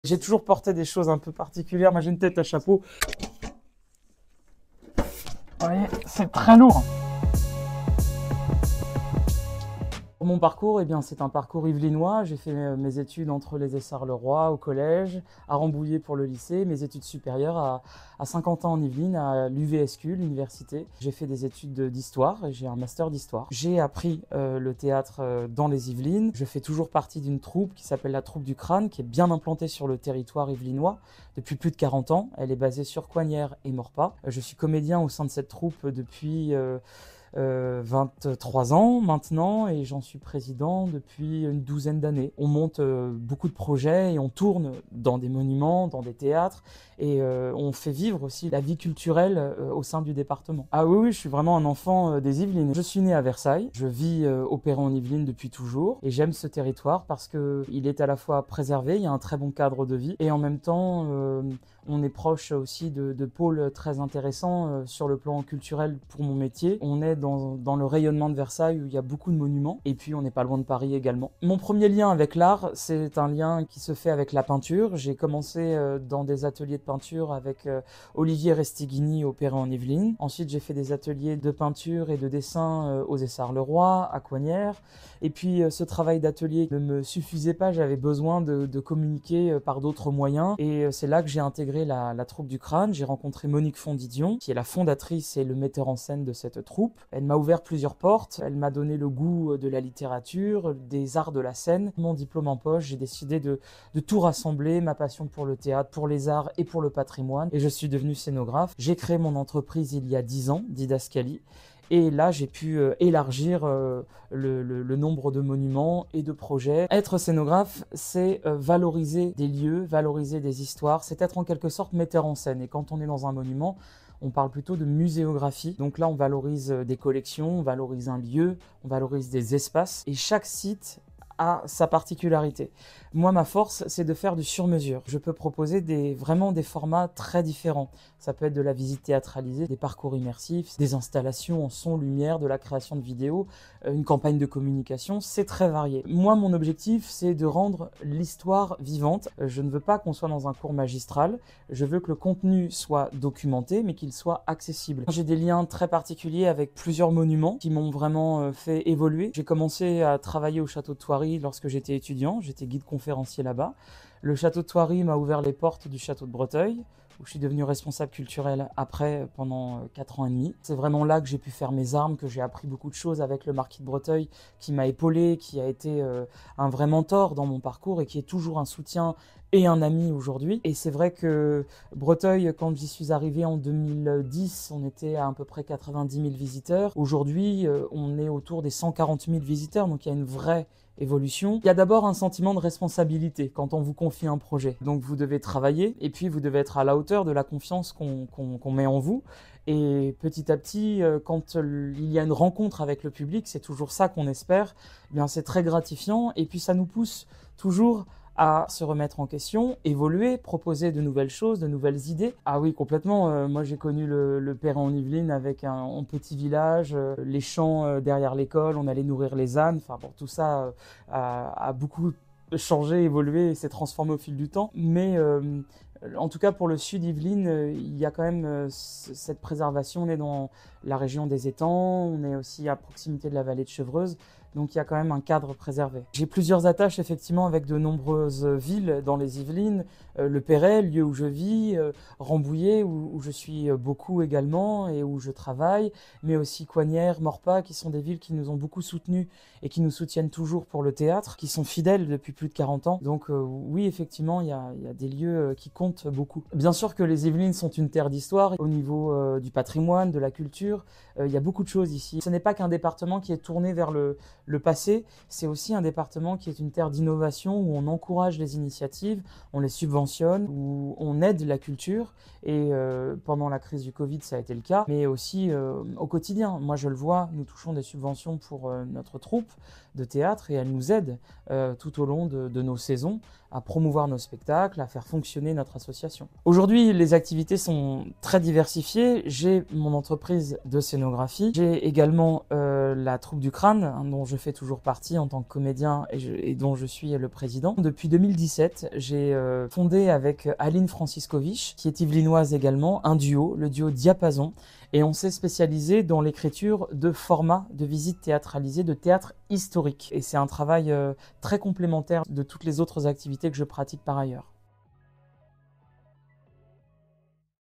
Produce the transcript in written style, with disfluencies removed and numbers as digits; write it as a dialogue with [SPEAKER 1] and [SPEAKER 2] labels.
[SPEAKER 1] J'ai toujours porté des choses un peu particulières. Moi, j'ai une tête à chapeau. Vous voyez, c'est très lourd. Mon parcours, eh bien, c'est un parcours yvelinois. J'ai fait mes études entre les Essarts-le-Roi au collège, à Rambouillet pour le lycée, mes études supérieures à Saint-Quentin en Yvelines, à l'UVSQ, l'université. J'ai fait des études d'histoire et j'ai un master d'histoire. J'ai appris le théâtre dans les Yvelines. Je fais toujours partie d'une troupe qui s'appelle la Troupe du Crâne, qui est bien implantée sur le territoire yvelinois depuis plus de 40 ans. Elle est basée sur Coignières et Maurepas. Je suis comédien au sein de cette troupe depuis 23 ans maintenant et j'en suis président depuis une douzaine d'années. On monte beaucoup de projets et on tourne dans des monuments, dans des théâtres et on fait vivre aussi la vie culturelle au sein du département. Ah oui, je suis vraiment un enfant des Yvelines. Je suis né à Versailles, je vis au Perron-en-Yvelines depuis toujours et j'aime ce territoire parce qu'il est à la fois préservé, il y a un très bon cadre de vie et en même temps on est proche aussi de pôles très intéressants sur le plan culturel pour mon métier. On est dans le rayonnement de Versailles où il y a beaucoup de monuments et puis on n'est pas loin de Paris également. Mon premier lien avec l'art, c'est un lien qui se fait avec la peinture. J'ai commencé dans des ateliers de peinture avec Olivier Restéguini au Perron-en-Yvelines. Ensuite, j'ai fait des ateliers de peinture et de dessin aux Essarts-le-Roi, à Coignières. Et puis ce travail d'atelier ne me suffisait pas, j'avais besoin de communiquer par d'autres moyens et c'est là que j'ai intégré la troupe du Crâne. J'ai rencontré Monique Fondidion, qui est la fondatrice et le metteur en scène de cette troupe. Elle m'a ouvert plusieurs portes, elle m'a donné le goût de la littérature, des arts de la scène. Mon diplôme en poche, j'ai décidé de tout rassembler, ma passion pour le théâtre, pour les arts et pour le patrimoine. Et je suis devenu scénographe. J'ai créé mon entreprise il y a 10 ans, Didascalie. Et là, j'ai pu élargir le nombre de monuments et de projets. Être scénographe, c'est valoriser des lieux, valoriser des histoires. C'est être en quelque sorte metteur en scène. Et quand on est dans un monument, on parle plutôt de muséographie. Donc là, on valorise des collections, on valorise un lieu, on valorise des espaces. Et chaque site a sa particularité. Moi, ma force, c'est de faire du sur-mesure. Je peux proposer vraiment des formats très différents. Ça peut être de la visite théâtralisée, des parcours immersifs, des installations en son, lumière, de la création de vidéos, une campagne de communication, c'est très varié. Moi, mon objectif, c'est de rendre l'histoire vivante. Je ne veux pas qu'on soit dans un cours magistral, je veux que le contenu soit documenté, mais qu'il soit accessible. J'ai des liens très particuliers avec plusieurs monuments qui m'ont vraiment fait évoluer. J'ai commencé à travailler au château de Thoiry lorsque j'étais étudiant, j'étais guide conférencier là-bas. Le château de Thoiry m'a ouvert les portes du château de Breteuil, où je suis devenu responsable culturel après pendant 4 ans et demi. C'est vraiment là que j'ai pu faire mes armes, que j'ai appris beaucoup de choses avec le marquis de Breteuil, qui m'a épaulé, qui a été un vrai mentor dans mon parcours et qui est toujours un soutien et un ami aujourd'hui. Et c'est vrai que Breteuil, quand j'y suis arrivé en 2010, on était à peu près 90 000 visiteurs. Aujourd'hui, on est autour des 140 000 visiteurs, donc il y a une vraie évolution. Il y a d'abord un sentiment de responsabilité quand on vous confie un projet. Donc vous devez travailler et puis vous devez être à la hauteur de la confiance qu'on met en vous. Et petit à petit, quand il y a une rencontre avec le public, c'est toujours ça qu'on espère, eh bien c'est très gratifiant et puis ça nous pousse toujours à se remettre en question, évoluer, proposer de nouvelles choses, de nouvelles idées. Ah oui, complètement. Moi, j'ai connu le Perron-en-Yvelines avec un petit village, les champs derrière l'école, on allait nourrir les ânes. Enfin bon, tout ça a beaucoup changé, évolué et s'est transformé au fil du temps. Mais en tout cas, pour le sud Yvelines, il y a quand même cette préservation. On est dans la région des étangs, on est aussi à proximité de la vallée de Chevreuse. Donc il y a quand même un cadre préservé. J'ai plusieurs attaches effectivement avec de nombreuses villes dans les Yvelines, Le Perret, lieu où je vis, Rambouillet où je suis beaucoup également et où je travaille, mais aussi Coignières, Maurepas qui sont des villes qui nous ont beaucoup soutenus et qui nous soutiennent toujours pour le théâtre, qui sont fidèles depuis plus de 40 ans. Donc oui, effectivement, il y a des lieux qui comptent beaucoup. Bien sûr que les Yvelines sont une terre d'histoire au niveau du patrimoine, de la culture. Il y a beaucoup de choses ici. Ce n'est pas qu'un département qui est tourné vers le passé, c'est aussi un département qui est une terre d'innovation où on encourage les initiatives, on les subventionne, où on aide la culture et pendant la crise du Covid ça a été le cas, mais aussi au quotidien. Moi je le vois, nous touchons des subventions pour notre troupe de théâtre et elle nous aide tout au long de nos saisons à promouvoir nos spectacles, à faire fonctionner notre association. Aujourd'hui, les activités sont très diversifiées. J'ai mon entreprise de scénographie. J'ai également la Troupe du Crâne, hein, dont je fais toujours partie en tant que comédien et dont je suis le président. Depuis 2017, j'ai fondé avec Aline Franciscovich, qui est yvelinoise également, un duo, le duo Diapason. Et on s'est spécialisé dans l'écriture de formats de visites théâtralisées, de théâtre historique. Et c'est un travail très complémentaire de toutes les autres activités que je pratique par ailleurs.